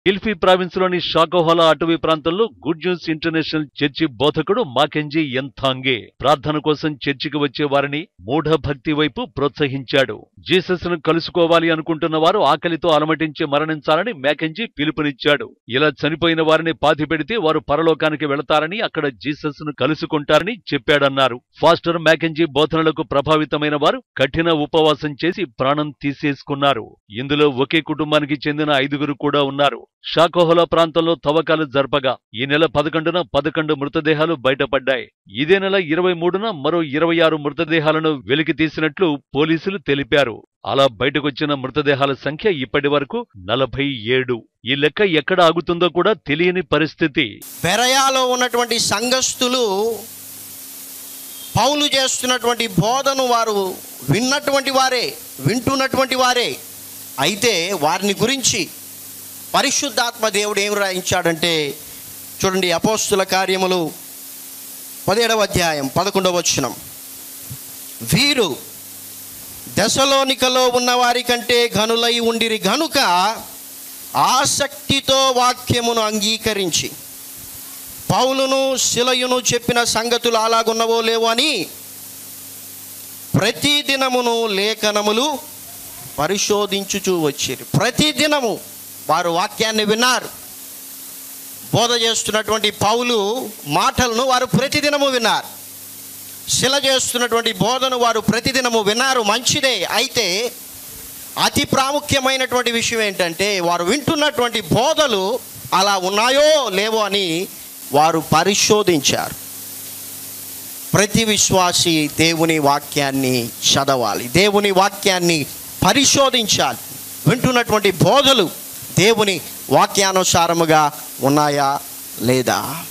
కిల్ఫీ province లోని షాకోహోలా అటవీ ప్రాంతంలో గుడ్ న్యూస్ ఇంటర్నేషనల్ చర్చి బోధకుడు మాకెంజీ ఎంథాంగే ప్రార్థన కోసం చర్చికి వచ్చే వారిని మూఢభక్తి వైపు ప్రోత్సహించాడు. జీసస్ ను కలుసుకోవాలి అనుకుంటున్న వారు ఆకలితో అలమటించి మరణించాలని మాకెంజీ పిలుపునిచ్చాడు. ఇలా చనిపోయిన వారిని పాతిపెడితే వారు పరలోకానికి వెళతారని, అక్కడ జీసస్ ను కలుసుకుంటారని చెప్పాడన్నారు. ఫాస్టర్ మాకెంజీ బోధనలకు ప్రభావితమైన వారు కఠిన ఉపవాసం చేసి ప్రాణం తీసేసుకున్నారు. ఇందులో ఒకే కుటుంబానికి చెందిన 5గురు కూడా ఉన్నారు. షాకోహోలా ప్రాంతంలో తవ్వకాలు జరపగా ఈ నెల 11న 11 మృతదేహాలు బయటపడ్డాయి. ఇదే నెల 23న మరో 26 మృతదేహాలను వెలికి తీసినట్లు పోలీసులు తెలిపారు. అలా బయటకొచ్చిన మృతదేహాల సంఖ్య ఇప్పటి వరకు 47. ఈ లెక్క ఎక్కడ ఆగుతుందో కూడా తెలియని పరిస్థితి. బెరయాలో ఉన్నటువంటి సంఘస్థులు పౌలు చేస్తున్నటువంటి బోధను వారు వింటున్నటువంటి వారే. అయితే వారిని గురించి పరిశుద్ధాత్మ దేవుడు ఏం రాయించాడంటే చూడండి, అపోస్తుల కార్యములు 17వ అధ్యాయం 11వ వచనం. వీరు దెసలోనికలో ఉన్న వారి కంటే ఘనులై ఉండిరి గనుక ఆసక్తితో వాక్యమును అంగీకరించి పౌలును శిలయును చెప్పిన సంగతులు అలాగున్నవో లేవో అని ప్రతిదినమును లేఖనములు పరిశోధించుచూ వచ్చిరి. ప్రతిదినము వారు వాక్యాన్ని విన్నారు. బోధ చేస్తున్నటువంటి పౌలు మాటలను వారు ప్రతిదినము విన్నారు. శిల చేస్తున్నటువంటి బోధను వారు ప్రతిదినము విన్నారు. మంచిదే. అయితే అతి ప్రాముఖ్యమైనటువంటి విషయం ఏంటంటే వారు వింటున్నటువంటి బోధలు అలా ఉన్నాయో లేవో అని వారు పరిశోధించారు. ప్రతి విశ్వాసి దేవుని వాక్యాన్ని చదవాలి, దేవుని వాక్యాన్ని పరిశోధించాలి. వింటున్నటువంటి బోధలు దేవుని వాక్యానుసారముగా ఉన్నాయా లేదా?